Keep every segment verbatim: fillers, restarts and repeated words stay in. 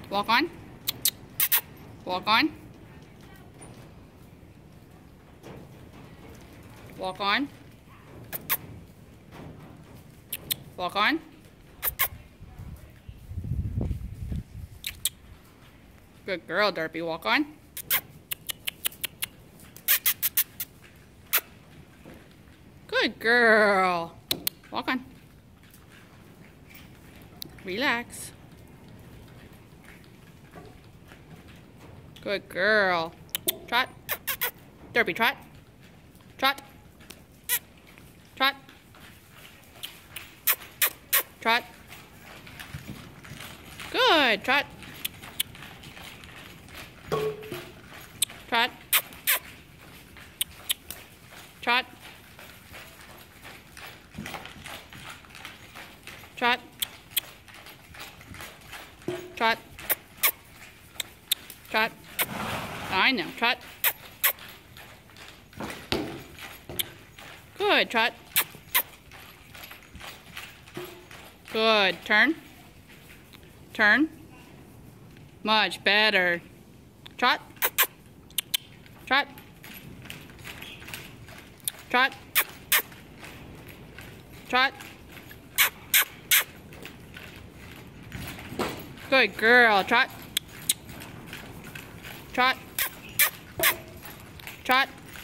Walk on. Walk on. Walk on. Walk on. Good girl, Derpy. Walk on. Good girl. Walk on. Relax. Good girl. Trot. Derpy, trot. Trot. Trot. Trot. Good. Trot. Trot. Trot. Trot. Trot. Trot. I know. Trot. Good. Trot. Good. Turn. Turn. Much better. Trot. Trot. Trot. Trot. Good girl. Trot. Trot. Trot.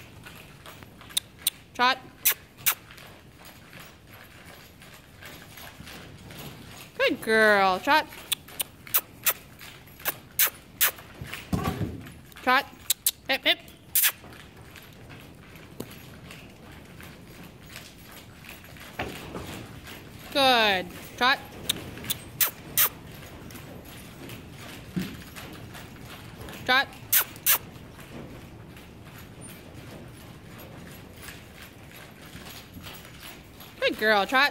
Trot. Good girl. Trot. Trot. Hip, hip. Good. Trot. Trot. Good girl. Trot.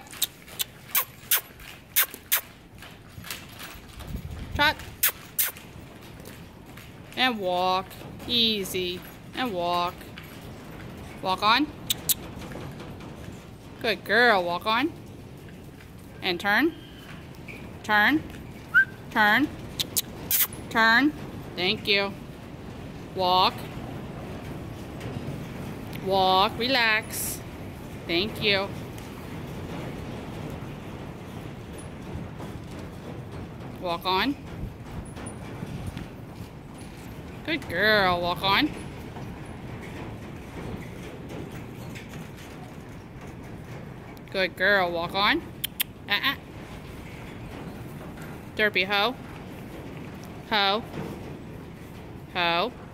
Trot. And walk. Easy. And walk. Walk on. Good girl. Walk on. And turn. Turn. Turn. Turn. Thank you. Walk. Walk. Relax. Thank you. Walk on. Good girl. Walk on. Good girl. Walk on. Uh-uh. Derpy, ho. Ho. Ho.